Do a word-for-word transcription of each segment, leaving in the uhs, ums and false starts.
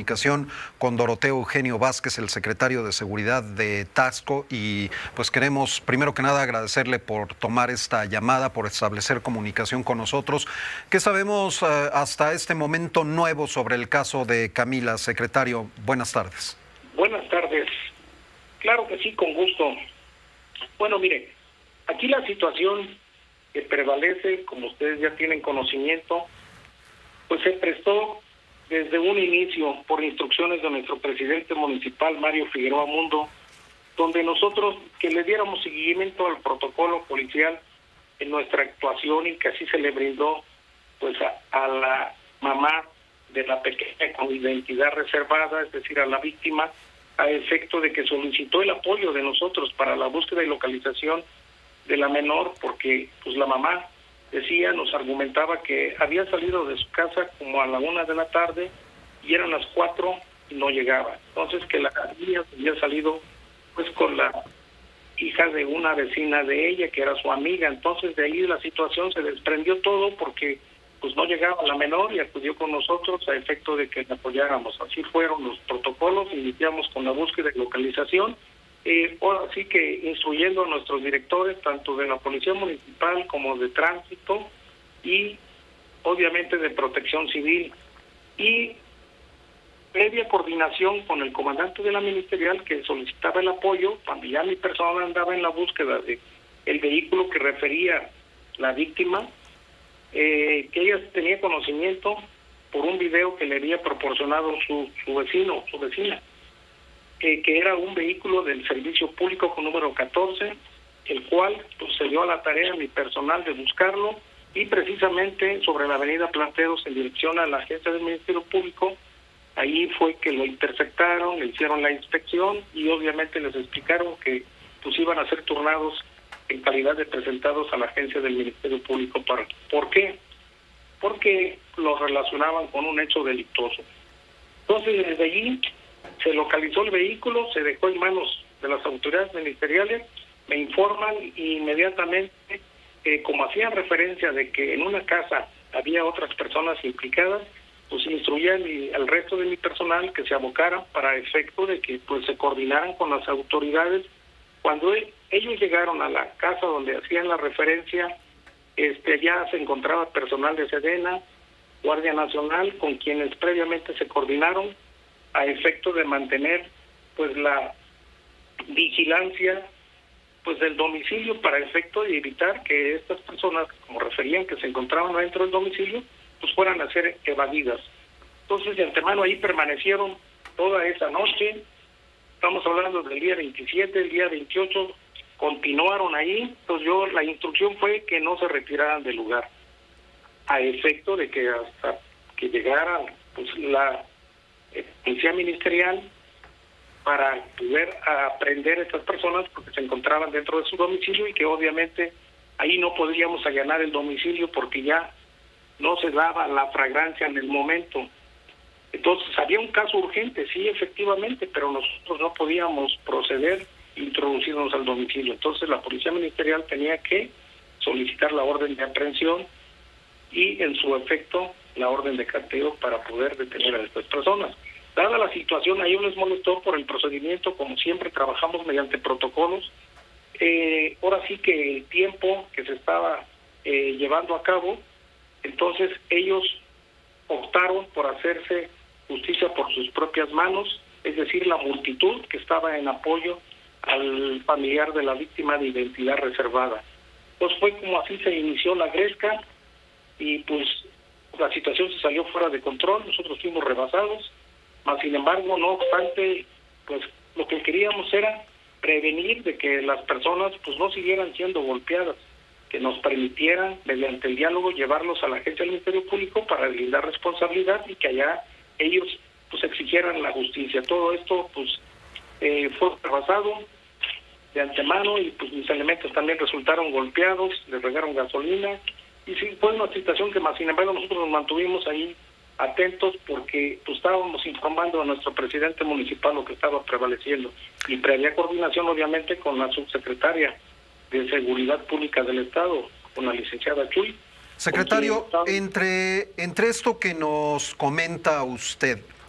comunicación con Doroteo Eugenio Vázquez, el secretario de Seguridad de Taxco, y pues queremos primero que nada agradecerle por tomar esta llamada, por establecer comunicación con nosotros. ¿Qué sabemos uh, hasta este momento nuevo sobre el caso de Camila? Secretario, buenas tardes. Buenas tardes. Claro que sí, con gusto. Bueno, mire, aquí la situación que prevalece, como ustedes ya tienen conocimiento, pues se prestó desde un inicio por instrucciones de nuestro presidente municipal, Mario Figueroa Mundo, donde nosotros que le diéramos seguimiento al protocolo policial en nuestra actuación, y que así se le brindó pues a, a la mamá de la pequeña con identidad reservada, es decir, a la víctima, a efecto de que solicitó el apoyo de nosotros para la búsqueda y localización de la menor, porque pues la mamá decía, nos argumentaba que había salido de su casa como a la una de la tarde y eran las cuatro y no llegaba. Entonces que la niña había salido pues con la hija de una vecina de ella, que era su amiga. Entonces de ahí la situación se desprendió todo porque pues no llegaba la menor y acudió con nosotros a efecto de que le apoyáramos. Así fueron los protocolos, iniciamos con la búsqueda y localización. Eh, ahora sí que instruyendo a nuestros directores, tanto de la Policía Municipal como de Tránsito y obviamente de Protección Civil, y previa coordinación con el comandante de la ministerial que solicitaba el apoyo, cuando ya mi persona andaba en la búsqueda de el vehículo que refería la víctima, eh, que ella tenía conocimiento por un video que le había proporcionado su, su vecino, su vecina. Eh, que era un vehículo del servicio público con número catorce, el cual pues, se dio a la tarea mi personal de buscarlo, y precisamente sobre la avenida Planteros en dirección a la agencia del Ministerio Público, ahí fue que lo interceptaron, le hicieron la inspección y obviamente les explicaron que pues iban a ser turnados en calidad de presentados a la agencia del Ministerio Público. Para, ¿Por qué? Porque los relacionaban con un hecho delictuoso. Entonces desde allí se localizó el vehículo, se dejó en manos de las autoridades ministeriales, me informan inmediatamente que como hacían referencia de que en una casa había otras personas implicadas, pues instruían al resto de mi personal que se abocaran para efecto de que pues se coordinaran con las autoridades. Cuando ellos llegaron a la casa donde hacían la referencia, este ya se encontraba personal de Sedena, Guardia Nacional, con quienes previamente se coordinaron a efecto de mantener pues la vigilancia pues del domicilio para efecto de evitar que estas personas, como referían que se encontraban dentro del domicilio, pues fueran a ser evadidas. Entonces de antemano ahí permanecieron toda esa noche, estamos hablando del día veintisiete, el día veintiocho, continuaron ahí. Entonces yo, la instrucción fue que no se retiraran del lugar, a efecto de que hasta que llegara pues la policía ministerial para poder aprender a estas personas, porque se encontraban dentro de su domicilio y que obviamente ahí no podríamos allanar el domicilio porque ya no se daba la fragancia en el momento. Entonces había un caso urgente, sí, efectivamente, pero nosotros no podíamos proceder introducirnos al domicilio. Entonces la policía ministerial tenía que solicitar la orden de aprehensión y en su efecto la orden de cateo para poder detener a estas personas. Dada la situación, a ellos les molestó por el procedimiento, como siempre trabajamos mediante protocolos. Eh, ahora sí que el tiempo que se estaba eh, llevando a cabo, entonces ellos optaron por hacerse justicia por sus propias manos, es decir, la multitud que estaba en apoyo al familiar de la víctima de identidad reservada. Pues fue como así se inició la gresca y pues la situación se salió fuera de control, nosotros fuimos rebasados, mas sin embargo, no obstante, pues lo que queríamos era prevenir de que las personas pues no siguieran siendo golpeadas, que nos permitieran mediante el diálogo llevarlos a la agencia del Ministerio Público para deslindar responsabilidad y que allá ellos pues exigieran la justicia. Todo esto pues eh, fue rebasado de antemano y pues mis elementos también resultaron golpeados, les regaron gasolina. Y sí, fue una situación que más sin embargo nosotros nos mantuvimos ahí atentos porque pues, estábamos informando a nuestro presidente municipal lo que estaba prevaleciendo y previa coordinación obviamente con la subsecretaria de Seguridad Pública del Estado, con la licenciada Chuy. Secretario, entre, entre esto que nos comenta usted,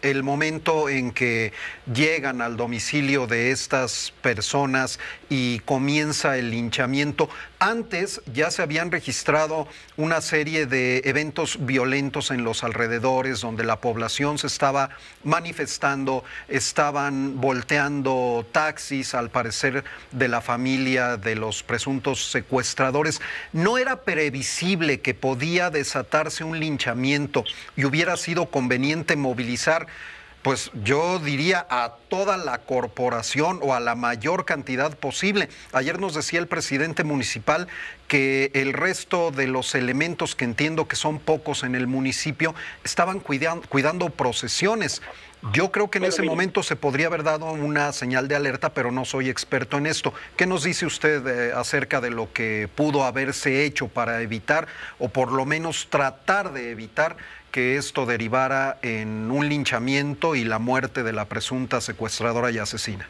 el momento en que llegan al domicilio de estas personas y comienza el linchamiento. Antes ya se habían registrado una serie de eventos violentos en los alrededores, donde la población se estaba manifestando, estaban volteando taxis, al parecer de la familia de los presuntos secuestradores. ¿No era previsible que podía desatarse un linchamiento y hubiera sido conveniente movilizar, pues yo diría, a toda la corporación o a la mayor cantidad posible? Ayer nos decía el presidente municipal que el resto de los elementos, que entiendo que son pocos en el municipio, estaban cuidando, cuidando procesiones. Yo creo que en ese momento se podría haber dado una señal de alerta, pero no soy experto en esto. ¿Qué nos dice usted eh, acerca de lo que pudo haberse hecho para evitar, o por lo menos tratar de evitar, que esto derivara en un linchamiento y la muerte de la presunta secuestradora y asesina?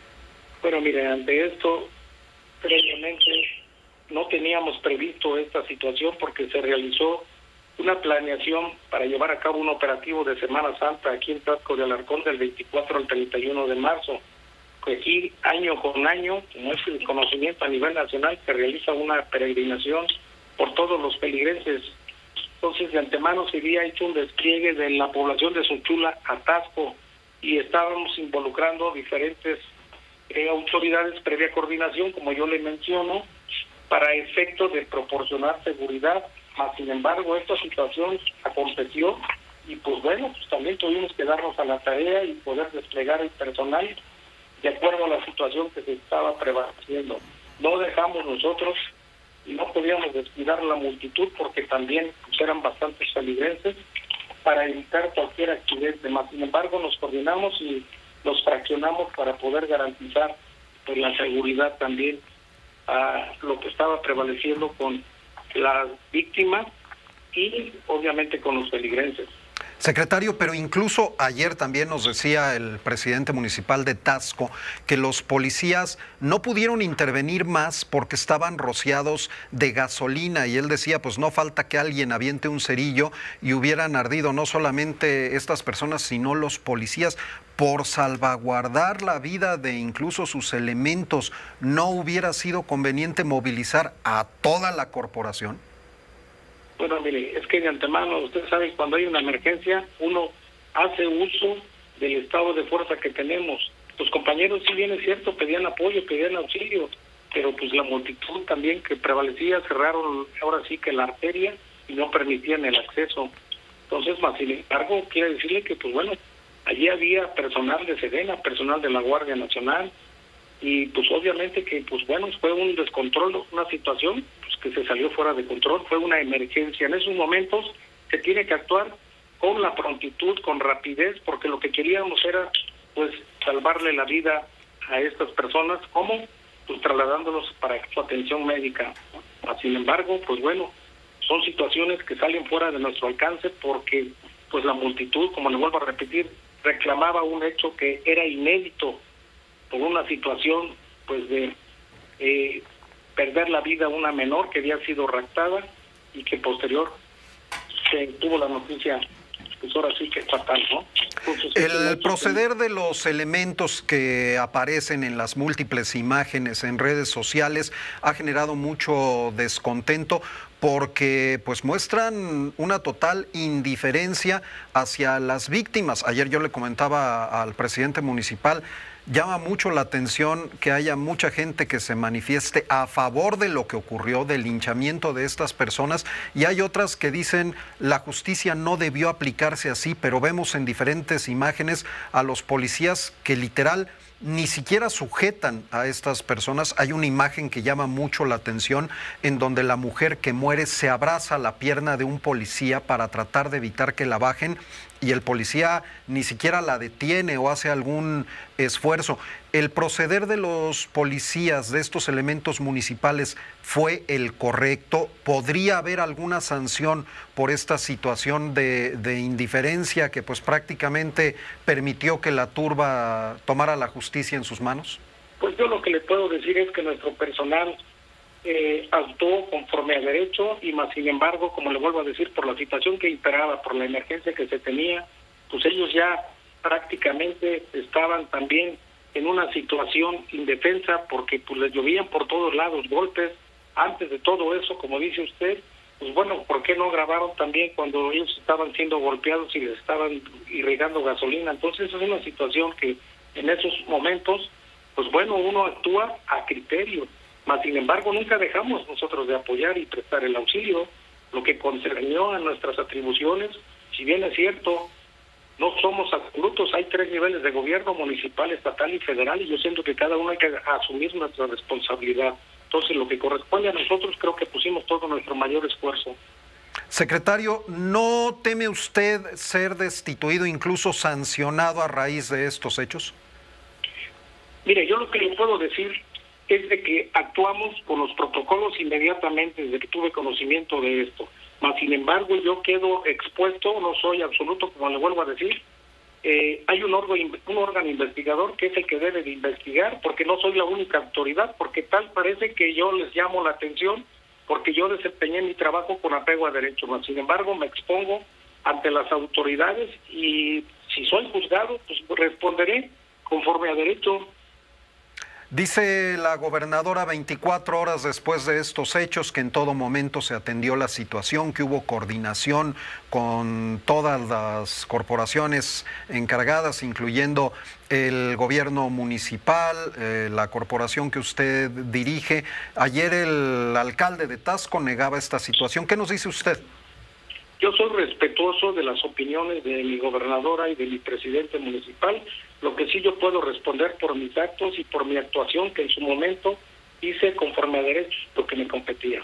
Bueno, mire, ante esto, previamente no teníamos previsto esta situación porque se realizó una planeación para llevar a cabo un operativo de Semana Santa aquí en Taxco de Alarcón del veinticuatro al treinta y uno de marzo. Que aquí, año con año, como es el conocimiento a nivel nacional, se realiza una peregrinación por todos los feligreses. Entonces, de antemano se había hecho un despliegue de la población de Xochula a Taxco y estábamos involucrando diferentes eh, autoridades previa coordinación, como yo le menciono, para efecto de proporcionar seguridad. Mas, sin embargo, esta situación aconteció y pues bueno, pues también tuvimos que darnos a la tarea y poder desplegar el personal de acuerdo a la situación que se estaba prevaleciendo. No dejamos nosotros y no podíamos descuidar la multitud porque también pues, eran bastantes feligreses para evitar cualquier accidente. Más, sin embargo, nos coordinamos y los fraccionamos para poder garantizar pues, la seguridad también a lo que estaba prevaleciendo con las víctimas y obviamente con los feligreses. Secretario, pero incluso ayer también nos decía el presidente municipal de Taxco que los policías no pudieron intervenir más porque estaban rociados de gasolina, y él decía, pues no falta que alguien aviente un cerillo y hubieran ardido no solamente estas personas, sino los policías. Por salvaguardar la vida de incluso sus elementos, ¿no hubiera sido conveniente movilizar a toda la corporación? Bueno, mire, es que de antemano, usted sabe, cuando hay una emergencia, uno hace uso del estado de fuerza que tenemos. Los compañeros, si bien es cierto, pedían apoyo, pedían auxilio, pero pues la multitud también que prevalecía, cerraron ahora sí que la arteria y no permitían el acceso. Entonces, más sin embargo, quiere decirle que, pues bueno, allí había personal de Sedena, personal de la Guardia Nacional, y pues obviamente que, pues bueno, fue un descontrol, una situación pues que se salió fuera de control, fue una emergencia. En esos momentos se tiene que actuar con la prontitud, con rapidez, porque lo que queríamos era pues salvarle la vida a estas personas, ¿cómo? Pues trasladándolos para su atención médica. Sin embargo, pues bueno, son situaciones que salen fuera de nuestro alcance porque pues la multitud, como le vuelvo a repetir, reclamaba un hecho que era inédito por una situación pues de eh, perder la vida a una menor que había sido raptada y que posterior se tuvo la noticia, pues ahora sí que es fatal, ¿no? Entonces, el proceder de los elementos que aparecen en las múltiples imágenes en redes sociales ha generado mucho descontento, porque pues muestran una total indiferencia hacia las víctimas. Ayer yo le comentaba al presidente municipal, llama mucho la atención que haya mucha gente que se manifieste a favor de lo que ocurrió, del linchamiento de estas personas, y hay otras que dicen la justicia no debió aplicarse así, pero vemos en diferentes imágenes a los policías que literal ni siquiera sujetan a estas personas. Hay una imagen que llama mucho la atención en donde la mujer que muere se abraza a la pierna de un policía para tratar de evitar que la bajen, y el policía ni siquiera la detiene o hace algún esfuerzo. ¿El proceder de los policías, de estos elementos municipales, fue el correcto? ¿Podría haber alguna sanción por esta situación de, de indiferencia que pues prácticamente permitió que la turba tomara la justicia en sus manos? Pues yo lo que le puedo decir es que nuestro personal eh, actuó conforme a derecho y más sin embargo, como le vuelvo a decir, por la situación que imperaba, por la emergencia que se tenía, pues ellos ya prácticamente estaban también en una situación indefensa porque pues les llovían por todos lados golpes. Antes de todo eso, como dice usted, pues bueno, ¿por qué no grabaron también cuando ellos estaban siendo golpeados y les estaban irrigando gasolina? Entonces es una situación que en esos momentos, pues bueno, uno actúa a criterio, mas sin embargo nunca dejamos nosotros de apoyar y prestar el auxilio. Lo que concernió a nuestras atribuciones, si bien es cierto, no somos absolutos, hay tres niveles de gobierno, municipal, estatal y federal, y yo siento que cada uno hay que asumir nuestra responsabilidad. Entonces, lo que corresponde a nosotros, creo que pusimos todo nuestro mayor esfuerzo. Secretario, ¿no teme usted ser destituido, incluso sancionado a raíz de estos hechos? Mire, yo lo que le puedo decir es de que actuamos con los protocolos inmediatamente desde que tuve conocimiento de esto. Mas, sin embargo, yo quedo expuesto, no soy absoluto, como le vuelvo a decir. Eh, hay un órgano, un órgano investigador que es el que debe de investigar, porque no soy la única autoridad, porque tal parece que yo les llamo la atención, porque yo desempeñé mi trabajo con apego a derecho. Mas, sin embargo, me expongo ante las autoridades y si soy juzgado, pues responderé conforme a derecho. Dice la gobernadora veinticuatro horas después de estos hechos que en todo momento se atendió la situación, que hubo coordinación con todas las corporaciones encargadas, incluyendo el gobierno municipal, eh, la corporación que usted dirige. Ayer el alcalde de Taxco negaba esta situación. ¿Qué nos dice usted? Yo soy respetuoso de las opiniones de mi gobernadora y de mi presidente municipal. Lo que sí yo puedo responder por mis actos y por mi actuación, que en su momento hice conforme a derecho lo que me competía.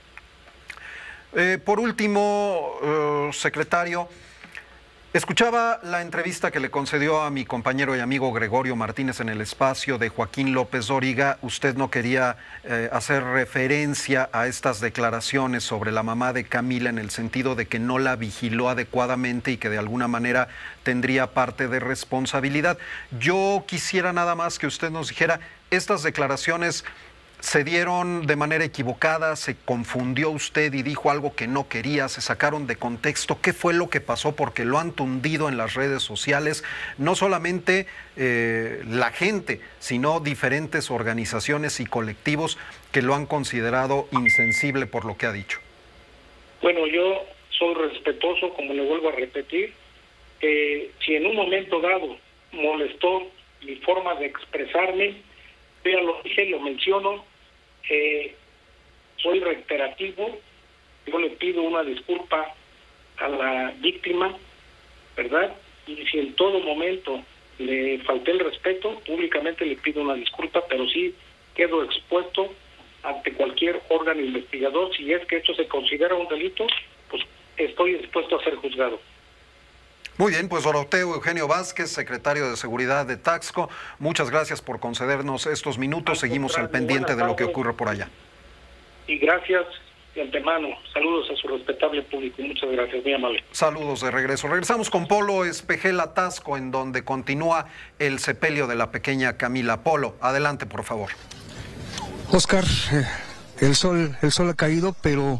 Eh, por último, uh, secretario, escuchaba la entrevista que le concedió a mi compañero y amigo Gregorio Martínez en El Espacio de Joaquín López Dóriga. Usted no quería eh, hacer referencia a estas declaraciones sobre la mamá de Camila en el sentido de que no la vigiló adecuadamente y que de alguna manera tendría parte de responsabilidad. Yo quisiera nada más que usted nos dijera, estas declaraciones se dieron de manera equivocada, se confundió usted y dijo algo que no quería, se sacaron de contexto. ¿Qué fue lo que pasó? Porque lo han tundido en las redes sociales, no solamente eh, la gente, sino diferentes organizaciones y colectivos que lo han considerado insensible por lo que ha dicho. Bueno, yo soy respetuoso, como le vuelvo a repetir. Eh, si en un momento dado molestó mi forma de expresarme, yo ya lo dije, lo menciono, eh, soy reiterativo, yo le pido una disculpa a la víctima, ¿verdad? Y si en todo momento le falté el respeto, públicamente le pido una disculpa, pero sí quedo expuesto ante cualquier órgano investigador. Si es que esto se considera un delito, pues estoy dispuesto a ser juzgado. Muy bien, pues Doroteo Eugenio Vázquez, secretario de Seguridad de Taxco, muchas gracias por concedernos estos minutos. Seguimos al pendiente de lo que ocurre por allá. Y gracias de antemano. Saludos a su respetable público. Muchas gracias, muy amable. Saludos de regreso. Regresamos con Polo Espejel Taxco, en donde continúa el sepelio de la pequeña Camila. Polo, adelante, por favor. Oscar, el sol, el sol ha caído, pero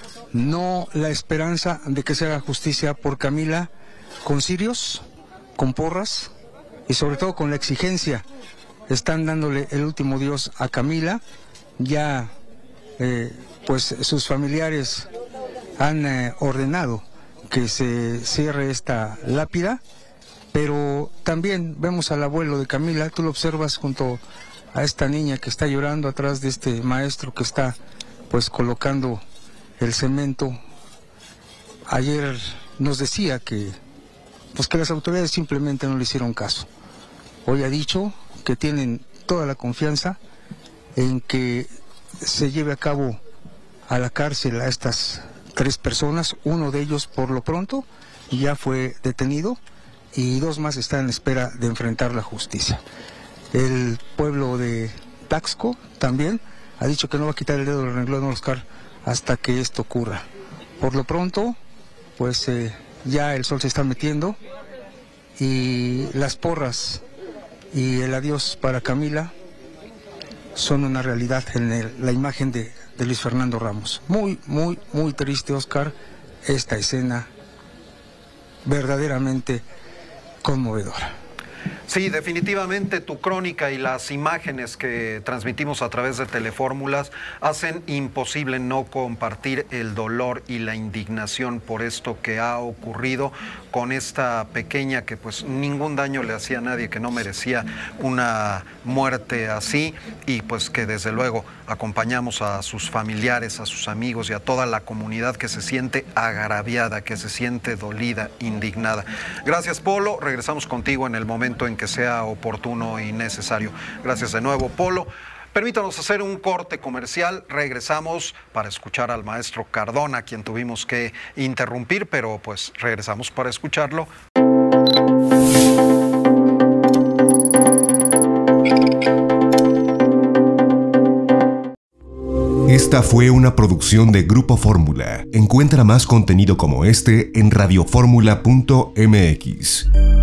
no la esperanza de que se haga justicia por Camila, con cirios, con porras y sobre todo con la exigencia. Están dándole el último adiós a Camila. Ya eh, pues sus familiares han eh, ordenado que se cierre esta lápida, pero también vemos al abuelo de Camila. Tú lo observas junto a esta niña que está llorando atrás de este maestro que está pues colocando el cemento. Ayer nos decía que pues que las autoridades simplemente no le hicieron caso. Hoy ha dicho que tienen toda la confianza en que se lleve a cabo a la cárcel a estas tres personas. Uno de ellos, por lo pronto, ya fue detenido y dos más están en espera de enfrentar la justicia. El pueblo de Taxco también ha dicho que no va a quitar el dedo del renglón, Oscar, hasta que esto ocurra. Por lo pronto, pues eh, ya el sol se está metiendo y las porras y el adiós para Camila son una realidad en el, la imagen de, de Luis Fernando Ramos. Muy, muy, muy triste, Oscar, esta escena verdaderamente conmovedora. Sí, definitivamente tu crónica y las imágenes que transmitimos a través de Telefórmulas hacen imposible no compartir el dolor y la indignación por esto que ha ocurrido con esta pequeña que pues ningún daño le hacía a nadie, que no merecía una muerte así, y pues que desde luego acompañamos a sus familiares, a sus amigos y a toda la comunidad que se siente agraviada, que se siente dolida, indignada. Gracias, Polo. Regresamos contigo en el momento en que sea oportuno y necesario. Gracias de nuevo, Polo. Permítanos hacer un corte comercial. Regresamos para escuchar al maestro Cardona, quien tuvimos que interrumpir, pero pues regresamos para escucharlo. Esta fue una producción de Grupo Fórmula. Encuentra más contenido como este en radioformula punto m x.